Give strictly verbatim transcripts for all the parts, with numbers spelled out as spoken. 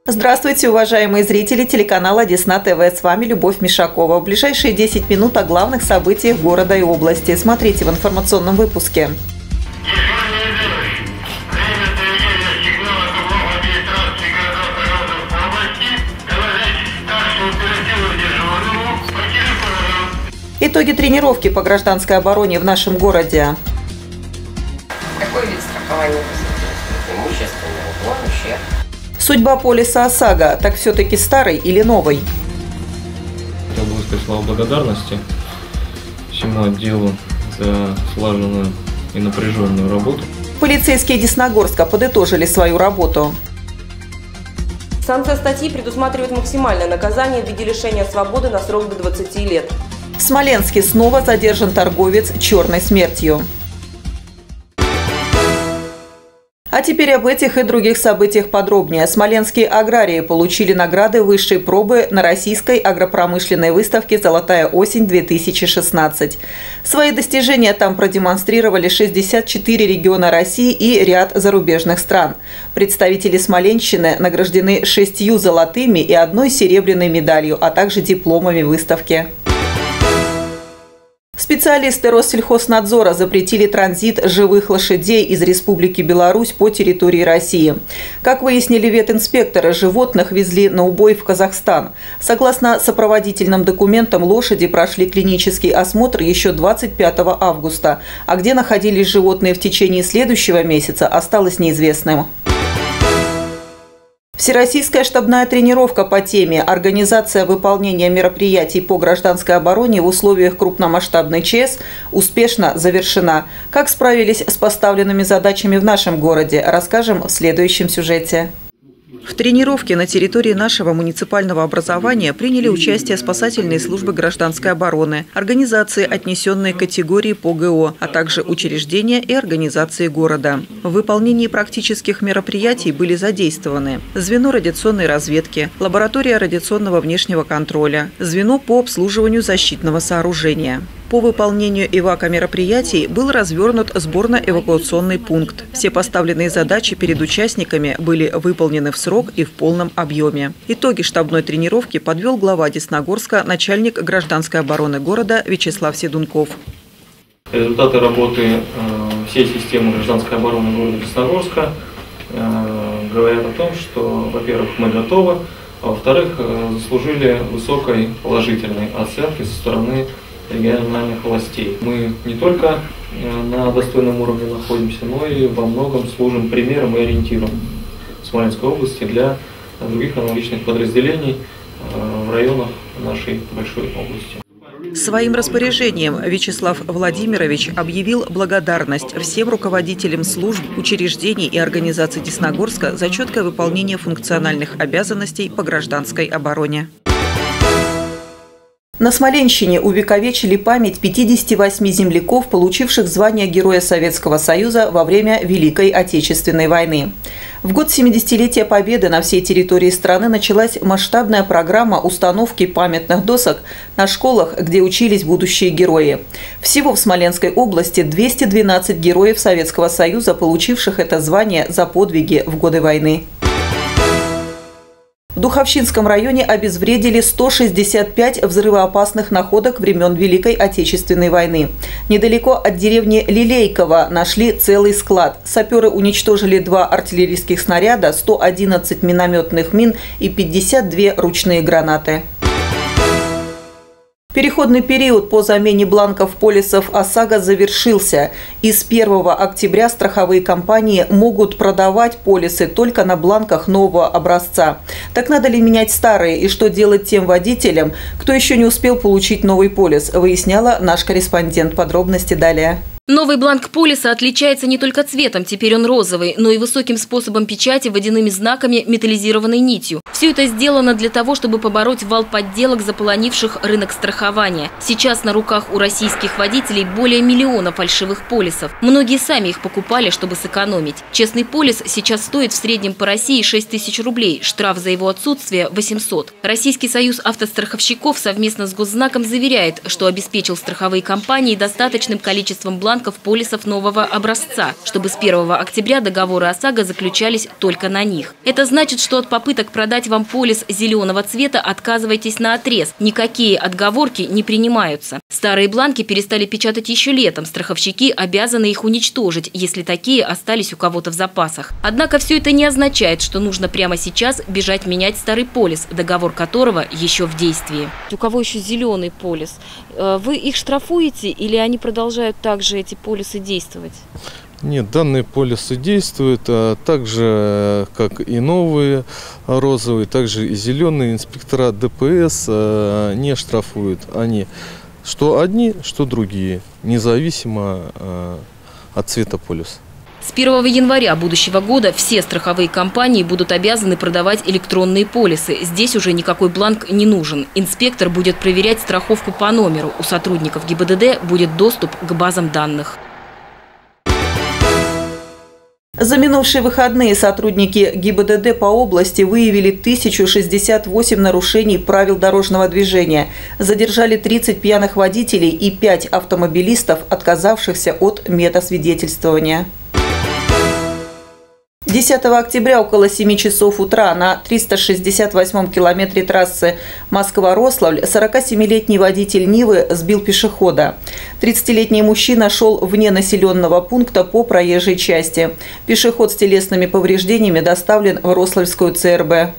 Здравствуйте, уважаемые зрители телеканала Десна ТВ. С вами Любовь Мишакова. В ближайшие десять минут о главных событиях города и области. Смотрите в информационном выпуске. Итоги тренировки по гражданской обороне в нашем городе. Какой вид страхования вы имущественного, уклон, ущерб? Судьба полиса ОСАГО. Так все-таки старый или новый? Хотел бы высказать слова благодарности всему отделу за слаженную и напряженную работу. Полицейские Десногорска подытожили свою работу. Санкция статьи предусматривает максимальное наказание в виде лишения свободы на срок до двадцати лет. В Смоленске снова задержан торговец черной смертью. А теперь об этих и других событиях подробнее. Смоленские аграрии получили награды высшей пробы на Российской агропромышленной выставке «Золотая осень-две тысячи шестнадцать». Свои достижения там продемонстрировали шестьдесят четыре региона России и ряд зарубежных стран. Представители Смоленщины награждены шестью золотыми и одной серебряной медалью, а также дипломами выставки. Специалисты Россельхознадзора запретили транзит живых лошадей из Республики Беларусь по территории России. Как выяснили ветинспекторы, животных везли на убой в Казахстан. Согласно сопроводительным документам, лошади прошли клинический осмотр еще двадцать пятого августа, а где находились животные в течение следующего месяца, осталось неизвестным. Всероссийская штабная тренировка по теме «Организация выполнения мероприятий по гражданской обороне в условиях крупномасштабной ЧС» успешно завершена. Как справились с поставленными задачами в нашем городе, расскажем в следующем сюжете. В тренировке на территории нашего муниципального образования приняли участие спасательные службы гражданской обороны, организации, отнесенные к категории по ГО, а также учреждения и организации города. В выполнении практических мероприятий были задействованы звено радиационной разведки, лаборатория радиационного внешнего контроля, звено по обслуживанию защитного сооружения. По выполнению эвакомероприятий был развернут сборно-эвакуационный пункт. Все поставленные задачи перед участниками были выполнены в срок и в полном объеме. Итоги штабной тренировки подвел глава Десногорска, начальник гражданской обороны города Вячеслав Седунков. Результаты работы э, всей системы гражданской обороны города Десногорска э, говорят о том, что, во-первых, мы готовы, а во-вторых, э, заслужили высокой положительной оценки со стороны региональных властей. Мы не только на достойном уровне находимся, но и во многом служим примером и ориентиром Смоленской области для других аналогичных подразделений в районах нашей большой области. Своим распоряжением Вячеслав Владимирович объявил благодарность всем руководителям служб, учреждений и организаций Десногорска за четкое выполнение функциональных обязанностей по гражданской обороне. На Смоленщине увековечили память пятидесяти восьми земляков, получивших звание Героя Советского Союза во время Великой Отечественной войны. В год семидесятилетия Победы на всей территории страны началась масштабная программа установки памятных досок на школах, где учились будущие герои. Всего в Смоленской области двести двенадцать героев Советского Союза, получивших это звание за подвиги в годы войны. В Духовщинском районе обезвредили сто шестьдесят пять взрывоопасных находок времен Великой Отечественной войны. Недалеко от деревни Лилейково нашли целый склад. Саперы уничтожили два артиллерийских снаряда, сто одиннадцать минометных мин и пятьдесят две ручные гранаты. Переходный период по замене бланков полисов ОСАГО завершился. И с первого октября страховые компании могут продавать полисы только на бланках нового образца. Так надо ли менять старые и что делать тем водителям, кто еще не успел получить новый полис, выясняла наш корреспондент. Подробности далее. Новый бланк полиса отличается не только цветом, теперь он розовый, но и высоким способом печати, водяными знаками, металлизированной нитью. Все это сделано для того, чтобы побороть вал подделок, заполонивших рынок страхования. Сейчас на руках у российских водителей более миллиона фальшивых полисов. Многие сами их покупали, чтобы сэкономить. Честный полис сейчас стоит в среднем по России шесть тысяч рублей, штраф за его отсутствие – восемьсот. Российский союз автостраховщиков совместно с Госзнаком заверяет, что обеспечил страховые компании достаточным количеством бланков бланков полисов нового образца, чтобы с первого октября договоры ОСАГО заключались только на них. Это значит, что от попыток продать вам полис зеленого цвета отказывайтесь наотрез. Никакие отговорки не принимаются. Старые бланки перестали печатать еще летом. Страховщики обязаны их уничтожить, если такие остались у кого-то в запасах. Однако все это не означает, что нужно прямо сейчас бежать менять старый полис, договор которого еще в действии. У кого еще зеленый полис? Вы их штрафуете или они продолжают также, эти полисы, действовать? Нет, данные полисы действуют, а также, как и новые розовые, также и зеленые. Инспектора ДПС не штрафуют. Они что одни, что другие, независимо от цвета полиса. С первого января будущего года все страховые компании будут обязаны продавать электронные полисы. Здесь уже никакой бланк не нужен. Инспектор будет проверять страховку по номеру. У сотрудников ГИБДД будет доступ к базам данных. За минувшие выходные сотрудники ГИБДД по области выявили тысячу шестьдесят восемь нарушений правил дорожного движения, задержали тридцать пьяных водителей и пять автомобилистов, отказавшихся от медосвидетельствования. десятого октября около семи часов утра на триста шестьдесят восьмом километре трассы Москва-Рославль сорокасемилетний водитель Нивы сбил пешехода. тридцатилетний мужчина шел вне населенного пункта по проезжей части. Пешеход с телесными повреждениями доставлен в Рославльскую ЦРБ.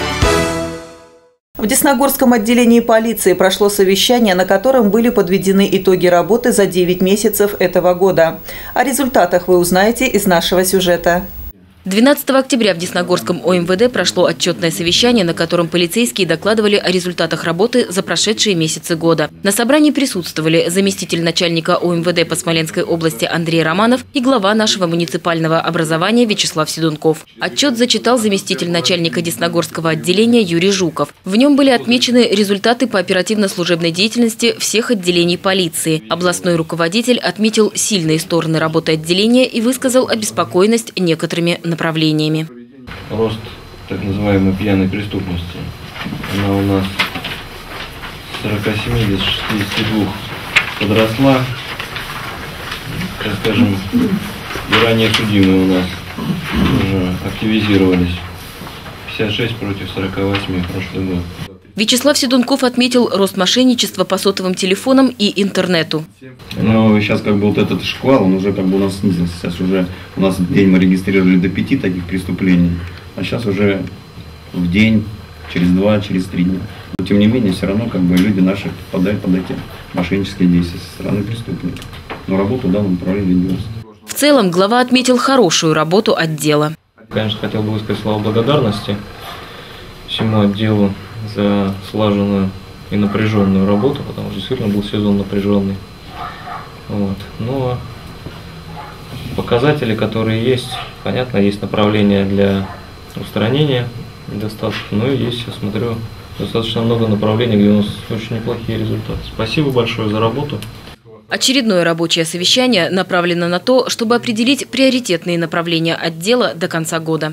В Десногорском отделении полиции прошло совещание, на котором были подведены итоги работы за девять месяцев этого года. О результатах вы узнаете из нашего сюжета. двенадцатого октября в Десногорском О Эм Вэ Дэ прошло отчетное совещание, на котором полицейские докладывали о результатах работы за прошедшие месяцы года. На собрании присутствовали заместитель начальника О Эм Вэ Дэ по Смоленской области Андрей Романов и глава нашего муниципального образования Вячеслав Седунков. Отчет зачитал заместитель начальника Десногорского отделения Юрий Жуков. В нем были отмечены результаты по оперативно-служебной деятельности всех отделений полиции. Областной руководитель отметил сильные стороны работы отделения и высказал обеспокоенность некоторыми направлениями. направлениями. Рост так называемой пьяной преступности. Она у нас с сорока семи до шестидесяти двух подросла. Так скажем, и ранее судимые у нас уже активизировались. пятьдесят шесть против сорока восьми прошлый год. Вячеслав Седунков отметил рост мошенничества по сотовым телефонам и интернету. Но сейчас как бы вот этот шквал, он уже как бы у нас снизился. Сейчас уже у нас в день мы регистрировали до пяти таких преступлений, а сейчас уже в день, через два, через три дня. Но тем не менее, все равно как бы люди наши попадают под эти мошеннические действия со стороны преступников. Но работа в данном направлении ведется. В целом глава отметил хорошую работу отдела. Конечно, хотел бы высказать слова благодарности всему отделу за слаженную и напряженную работу, потому что действительно был сезон напряженный. Вот. Но показатели, которые есть, понятно, есть направления для устранения недостатков, но и есть, я смотрю, достаточно много направлений, где у нас очень неплохие результаты. Спасибо большое за работу. Очередное рабочее совещание направлено на то, чтобы определить приоритетные направления отдела до конца года.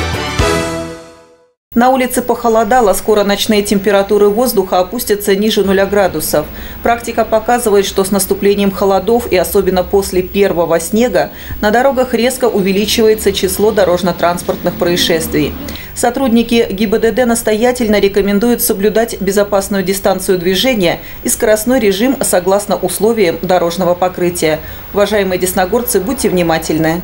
На улице похолодало, скоро ночные температуры воздуха опустятся ниже нуля градусов. Практика показывает, что с наступлением холодов и особенно после первого снега на дорогах резко увеличивается число дорожно-транспортных происшествий. Сотрудники ГИБДД настоятельно рекомендуют соблюдать безопасную дистанцию движения и скоростной режим согласно условиям дорожного покрытия. Уважаемые десногорцы, будьте внимательны.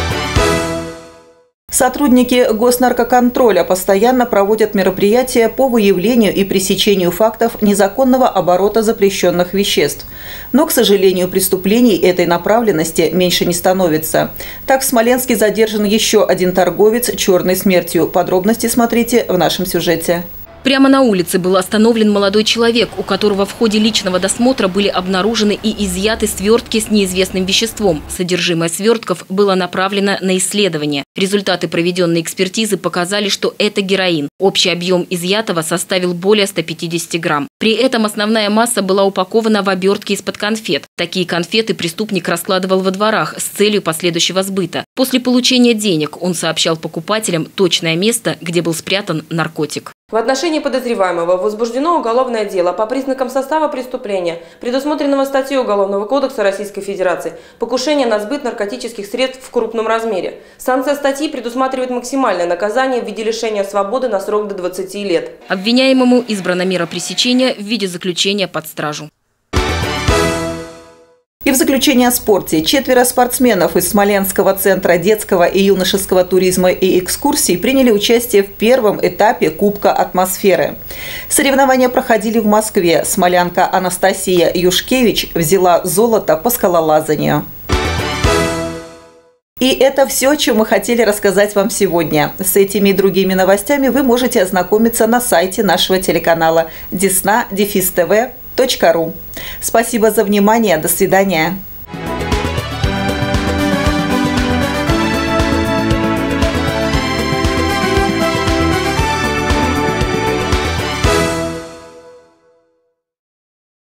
Сотрудники госнаркоконтроля постоянно проводят мероприятия по выявлению и пресечению фактов незаконного оборота запрещенных веществ. Но, к сожалению, преступлений этой направленности меньше не становится. Так в Смоленске задержан еще один торговец черной смертью. Подробности смотрите в нашем сюжете. Прямо на улице был остановлен молодой человек, у которого в ходе личного досмотра были обнаружены и изъяты свертки с неизвестным веществом. Содержимое свертков было направлено на исследование. Результаты проведенной экспертизы показали, что это героин. Общий объем изъятого составил более ста пятидесяти грамм. При этом основная масса была упакована в обертке из-под конфет. Такие конфеты преступник раскладывал во дворах с целью последующего сбыта. После получения денег он сообщал покупателям точное место, где был спрятан наркотик. В отношении подозреваемого возбуждено уголовное дело по признакам состава преступления, предусмотренного статьей Уголовного кодекса Российской Федерации «Покушение на сбыт наркотических средств в крупном размере». Санкция статьи предусматривает максимальное наказание в виде лишения свободы на срок до двадцати лет. Обвиняемому избрана мера пресечения в виде заключения под стражу. И в заключение о спорте. Четверо спортсменов из Смоленского центра детского и юношеского туризма и экскурсий приняли участие в первом этапе Кубка атмосферы. Соревнования проходили в Москве. Смолянка Анастасия Юшкевич взяла золото по скалолазанию. И это все, о чем мы хотели рассказать вам сегодня. С этими и другими новостями вы можете ознакомиться на сайте нашего телеканала десна дефис тэ вэ точка ру. Спасибо за внимание. До свидания.